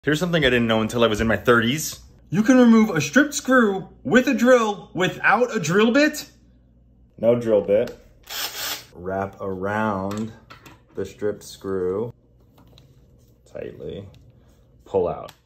Here's something I didn't know until I was in my 30s. You can remove a stripped screw with a drill without a drill bit. No drill bit. Wrap around the stripped screw tightly. Pull out.